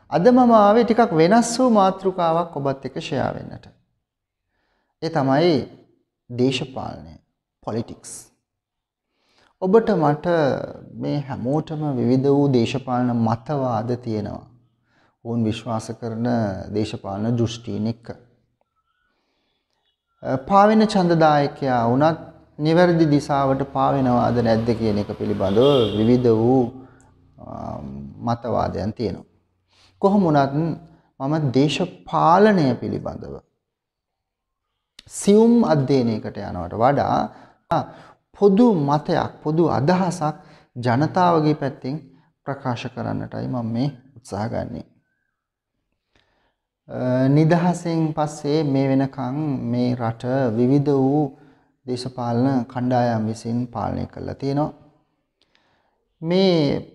අද මම ආවේ ටිකක් වෙනස් වූ මාතෘකාවක් ඔබත් එක්ක ෂෙයා වෙන්නට. ඒ තමයි දේශපාලනය, politics. ඔබට මට මේ හැමෝටම විවිධ වූ දේශපාලන මතවාද තියෙනවා. ඔවුන් විශ්වාස කරන දේශපාලන දෘෂ්ටීන් එක්ක. පාවෙන ඡන්දදායකයා වුණත් නිවැරදි දිශාවට පාවෙනවාද නැද්ද කියන එක පිළිබඳව විවිධ වූ මතවාදයන් තියෙනවා. කොහොම වුණත් මම දේශපාලනය පිළිබඳව සියුම් අධ්‍යයනයකට යනවට වඩා පොදු මතයක්, පොදු අදහසක් ජනතාවගේ පැත්තෙන් ප්‍රකාශ කරන්නටයි මම මේ උත්සාහ ගන්නේ. නිදහසෙන් පස්සේ මේ වෙනකන් මේ රට විවිධ වූ දේශපාලන කණ්ඩායම් විසින් පාලනය කරලා තියෙනවා. මේ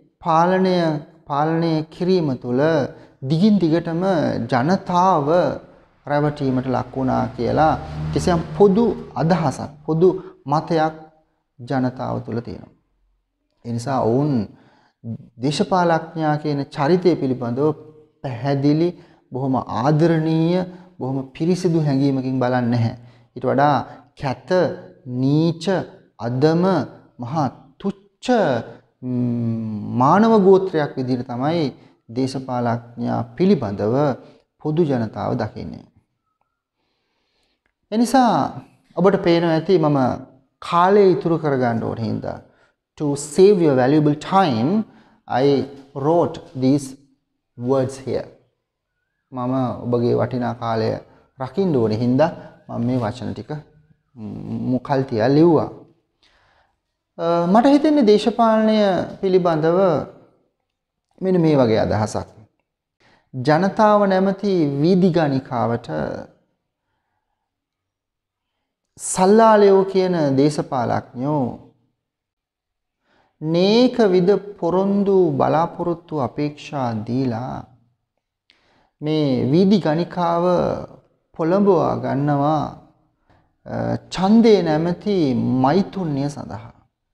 පාලනය කිරීම තුළ දිගින් දිගටම ජනතාව රැවටීමට ලක් වුණා කියලා කිසියම් පොදු අදහසක්, පොදු මතයක් ජනතාව තුළ තියෙනවා. ඒ නිසා ඔවුන් දේශපාලඥයා කියන චරිතය පිළිබඳව පැහැදිලි, බොහොම ආදරණීය, බොහොම පිරිසිදු හැඟීමකින් බලන්නේ නැහැ. ඊට වඩා කැත, නීච, අදම, මහා තුච්ච මානව ගෝත්‍රයක් විදිහට තමයි දේශපාලඥයා පිළිබඳව පොදු ජනතාව දකින්නේ. එනිසා ඔබට පේනවා ඇති මම කාලය ඉතුරු කරගන්න ඕන හින්දා to save your valuable time I wrote these words here. මම ඔබගේ වටිනා කාලය රකින්න ඕන හින්දා මම මේ වචන ටික මුකල් තියා ලිව්වා. මට හිතෙන්නේ දේශපාලනය පිළිබඳව මෙන්න මේ වගේ අදහසක්. ජනතාව නැමැති වීදි ගණිකාවට සල්ලාලයෝ කියන දේශපාලඥයෝ නේක විද පොරොන්දු බලාපොරොත්තු අපේක්ෂා දීලා මේ වීදි ගණිකාව පොළඹවා ගන්නවා ඡන්දේ නැමැති මෛතුන්‍ය සඳහා.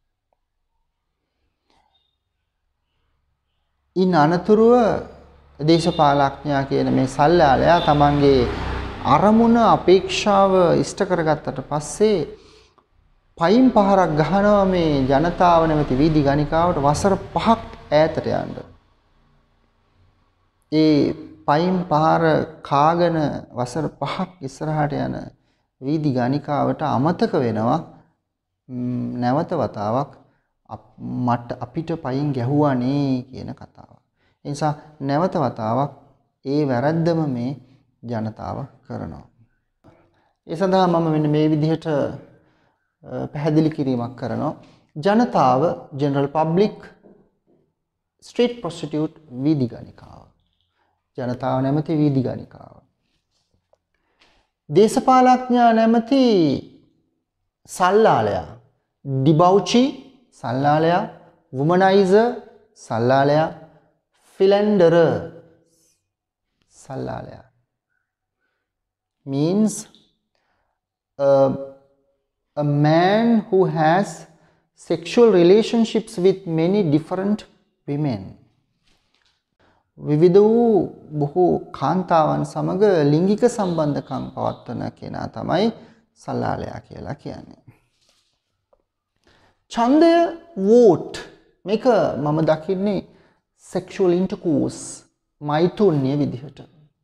ඉන් අනතුරුව දේශපාලඥයා කියන මේ සල්ලාලයා තමන්ගේ අරමුණ අපේක්ෂාව ඉෂ්ට කරගත්තට පස්සේ පයින් පහරක් ගහනවා මේ ජනතාව නැමැති වීදි ගණිකාවට වසර 5ක් ඈතට යන්න. ඒ පයින් පහර කාගෙන වසර 5ක් ඉස්සරහට යන වීදි ගණිකාවට අමතක වෙනවා නැවත වතාවක් අපිට පයින් ගැහුවානේ කියන කතාව. ඒ නිසා නැවත වතාවක් ඒ වැරද්දම මේ ජනතාව කරනවා. ඒ සඳහා මම මෙන්න මේ විදිහට පැහැදිලි කිරීමක් කරනවා. ජනතාව, general public, street prostitute වීදි ගණිකාව. ජනතාව නැමැති වීදි ගණිකාව. දේශපාලඥයා නැමැති සල්ලාලයා, debauchee සල්ලාලයා, womanizer සල්ලාලයා, philanderer සල්ලාලයා. Means a man who has sexual relationships with many different women. විවිධ වූ බොහෝ කාන්තාවන් සමග ලිංගික සම්බන්ධකම් පවත්වන කෙනා තමයි සල්ලාලයා කියලා කියන්නේ. ඡන්දය, vote, මේක මම දකින්නේ sexual intercourse, මෛතුන්‍ය විදිහට.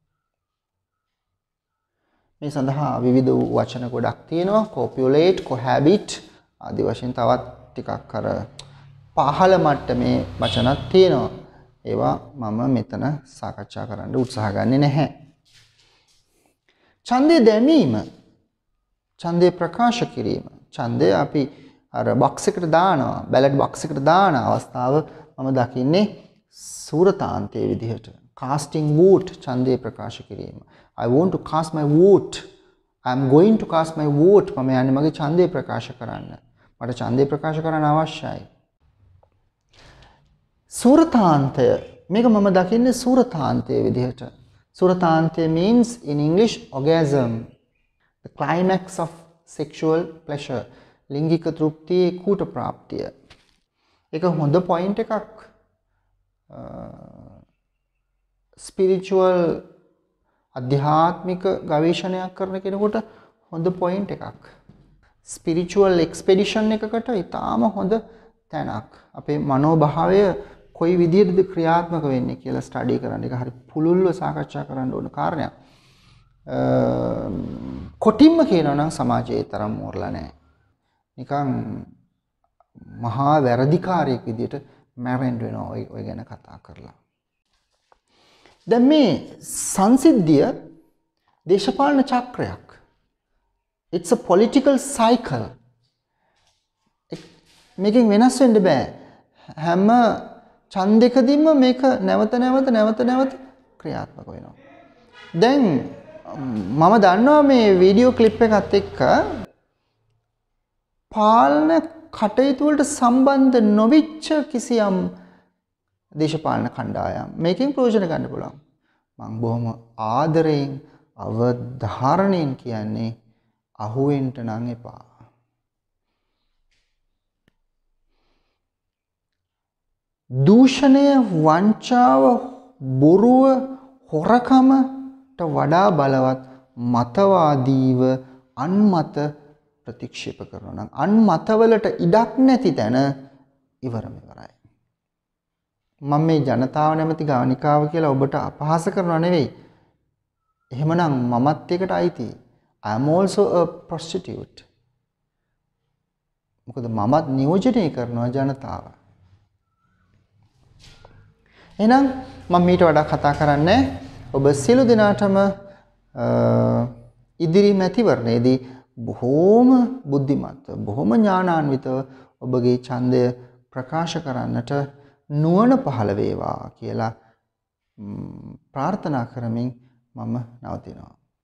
මේ සඳහා විවිධ වූ වචන ගොඩක් තියෙනවා. copulate, cohabit ආදී වශයෙන් තවත් ටිකක් අර පහළ මට්ටමේ වචනක් තියෙනවා. ඒවා මම මෙතන සාකච්ඡා කරන්න උත්සාහ ගන්නේ නැහැ. ඡන්දේ දැමීම, ඡන්දේ ප්‍රකාශ කිරීම, ඡන්දය අපි අර බොක්ස් එකට දානවා, බැලට් බොක්ස් එකට දාන අවස්ථාව මම දකින්නේ සූරතාන්තයේ විදිහට. casting vote, ඡන්දේ ප්‍රකාශ කිරීම. I want to cast my vote. I am going to cast my vote. මම යන්නේ මගේ ඡන්දේ ප්‍රකාශ කරන්න. මට ඡන්දේ ප්‍රකාශ කරන්න අවශ්‍යයි. සූරතාන්තය, මේක මම දකින්නේ සූරතාන්තයේ විදිහට. සූරතාන්තය means in English orgasm, the climax of sexual pleasure. ලිංගික තෘප්තියේ කූට ප්‍රාප්තිය. ඒක හොඳ පොයින්ට් එකක් ස්පිරිචුවල් අධ්‍යාත්මික ගවේෂණයක් කරන කෙනෙකුට හොඳ පොයින්ට් එකක්. ස්පිරිචුවල් එක්ස්පෙඩිෂන් එකකට ඊටාම හොඳ තැනක්. අපේ මනෝභාවය කොයි විදිහටද ක්‍රියාත්මක වෙන්නේ කියලා ස්ටඩි කරන්න. ඒක හරි පුළුල්ව සාකච්ඡා කරන්න ඕන කාරණයක්. කොටින්ම කියනවා නම් සමාජයේ තරම් මෝරලා නැහැ. නිකන් මහා වැරදිකාරයෙක් විදිහට මැරෙන්න වෙනවා ඔය ගැන කතා කරලා. දැන් මේ සංසිද්ධිය දේශපාලන චක්‍රයක්. It's a political cycle. මේකෙන් වෙනස් වෙන්න බෑ. හැම ඡන්දෙකදීම මේක නැවත ක්‍රියාත්මක වෙනවා. දැන් මම දන්නවා මේ වීඩියෝ ක්ලිප් එකත් එක්ක පාලන කටයුතු වලට සම්බන්ධ නොවිච්ච කිසියම් දේශපාලන කණ්ඩායම් මේකෙන් ප්‍රයෝජන ගන්න පුළුවන්. මම බොහොම ආදරයෙන් අවධාරණයෙන් කියන්නේ අහුවෙන්න නම් එපා. දූෂණය, වංචාව, බොරුව, හොරකමට වඩා බලවත් මතවාදීව අන්මත ප්‍රතික්ෂේප කරනවා නම් අන්මතවලට ඉඩක් නැති තැන ඉවරයි. මම මේ ජනතාව නැමැති ගානිකාව කියලා ඔබට අපහාස කරනවා නෙවෙයි. එහෙමනම් මමත් එකට අයිති. I am also a prostitute. මොකද මමත් නියෝජනය කරනවා ජනතාව. එහෙනම් මම මීට වඩා කතා කරන්නේ ඔබ සියලු දෙනාටම ඉදිරි මැතිවරණයේදී බොහෝම බුද්ධිමත්, බොහෝම ඥානාන්විතව ඔබගේ ඡන්දය ප්‍රකාශ කරන්නට නුවණ පහළ වේවා කියලා ප්‍රාර්ථනා කරමින් මම නවතිනවා.